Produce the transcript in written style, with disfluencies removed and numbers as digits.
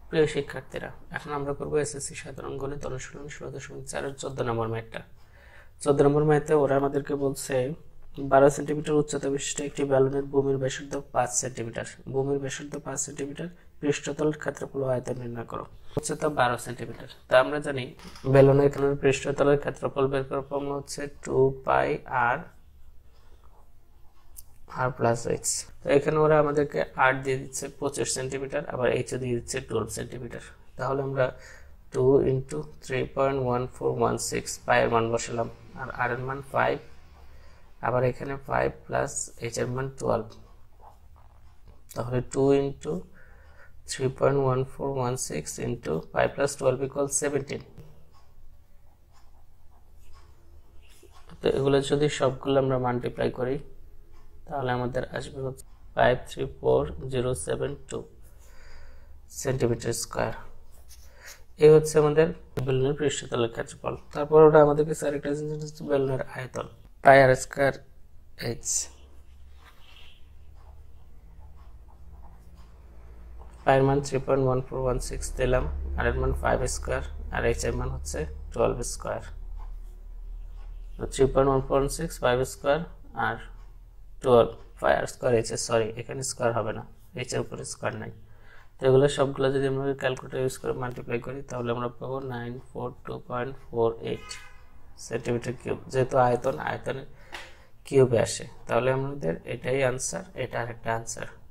প্রিয় শিক্ষার্থীরা, এখন আমরা করবো এসএসসি সাধারণ গণিত অনুশীলন 16.4 এর 14 নম্বর ম্যাথটা। 14 নম্বর ম্যাথে ওরা আমাদেরকে বলছে 12 সেন্টিমিটার উচ্চতা বিশিষ্ট একটি ব্যালনের ভূমির ব্যাসার্ধ 5 সেন্টিমিটার, ভূমির ব্যাসার্ধ 5 সেন্টিমিটার, পৃষ্ঠতলের ক্ষেত্রফল ও আয়তন নির্ণয় করো। উচ্চতা 12 সেন্টিমিটার। তা আমরা জানি ব্যালনের পৃষ্ঠতলের ক্ষেত্রফল বের করার ফর্মুলা হচ্ছে 2 পাই r প্লাস h। তো এখানে ওরা আমাদেরকে r দিয়ে দিচ্ছে 25 সেন্টিমিটার, আবার h দিয়ে দিচ্ছে 12 সেন্টিমিটার। তাহলে আমরা 2 ইন্টু 3.1416 পাই এর মান বসালাম, আর r এর মান 5, আবার এখানে 5 প্লাস h এর মান 12। তাহলে 2 ইন্টু 3.1416 ইন্টু 5 প্লাস 12 ইকুয়াল 17। তো এগুলো যদি সবগুলো আমরা মাল্টিপ্লাই করি তাহলে আমাদের আসবে হচ্ছে 534072 সেন্টিমিটার স্কয়ার। এই হচ্ছে আমাদের বেলুনের পৃষ্ঠতলের ক্ষেত্রফল। তারপর ওটা আমাদেরকে আরেকটা জিনিস হচ্ছে বেলুনের আয়তন, পাই আর স্কয়ার এইচ। পাই এর মান 3.1416 দিলাম, আর এর মান 5 স্কয়ার, আর এইচ এর মান হচ্ছে 12 স্কয়ার। 3.146 5 স্কয়ার আর 12 পাই আর স্কয়ার এইচ। সরি, এখানে স্কয়ার হবে না, এইচ এর উপরে স্কয়ার নাই। তো এগুলো সবগুলো যদি আমরা ক্যালকুলেটর ইউজ করে মাল্টিপ্লাই করি তাহলে আমরা পাবো 942.48 সেন্টিমিটার কিউব। যেহেতু আয়তনের কিউবে আসে, তাহলে আমাদের এটাই আনসার, এটা আরেকটা আনসার।